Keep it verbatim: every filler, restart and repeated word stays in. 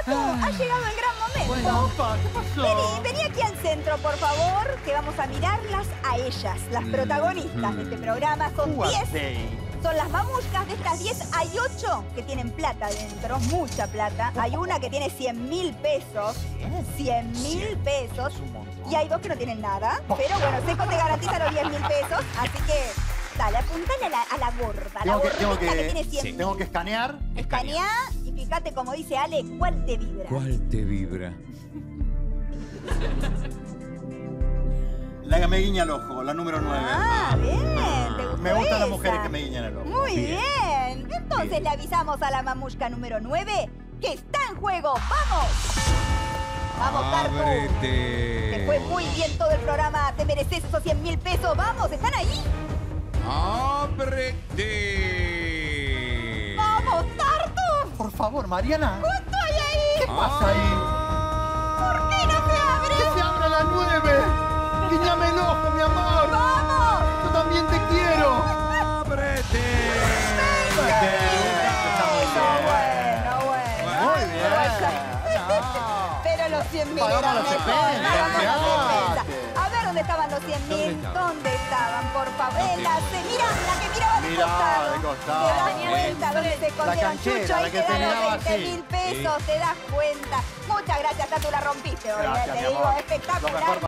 Ah. Ha llegado el gran momento. Bueno, opa, ¿qué pasó? Vení, vení aquí al centro, por favor, que vamos a mirarlas a ellas, las protagonistas de este programa. Son diez. Son las mamushkas. De estas diez hay ocho que tienen plata dentro, mucha plata. Hay una que tiene cien mil pesos. cien mil pesos. Y hay dos que no tienen nada. Pero bueno, Seco te garantiza los diez mil pesos. Así que, dale, apuntale a la, a la gorda. A la Tengo que, gordita tengo que, que, tiene cien mil. sí, tengo que escanear. Escaneá y fíjate, como dice Ale, cuál te vibra. ¿Cuál te vibra? La que me guiña el ojo, la número nueve. Ah, bien. ¿Te gustó Me gustan las esa? mujeres que me guiñan el ojo. Muy bien. Bien. Entonces Bien. le avisamos a la mamushka número nueve que está en juego. ¡Vamos! ¡Vamos, Tartu! ¡Ábrete! Te fue muy bien todo el programa. Te mereces esos cien mil pesos. ¡Vamos! ¿Están ahí? ¡Ábrete! ¡Vamos, Tartu! Por favor, Mariana. ¡Justo ahí, ahí! ¿Qué pasa ahí? ¿Por qué no se abre? ¡Que se abra la nueve! ¡Guiñame el ojo, mi amor! ¡Vamos! ¡Yo también te quiero! ¡Ábrete! Bueno, bueno, bueno. Muy bien. Pero los cien mil Pagamos eran los mejor. setenta, Pagamos los olvidate. setenta. A ver dónde estaban los cien ¿Dónde mil. estaban? ¿Dónde estaban, por favor? En la se- Mira, la que miraba de Mirá, costado. de costado. Te das cuenta dónde se escondieron. canchera, Chucho, la ahí que te te dan los miraba veinte así. mil pesos. Te das cuenta. Muchas gracias, Tatu, la rompiste hoy. Gracias, Te mi digo, amor. Lo espectacular. mejor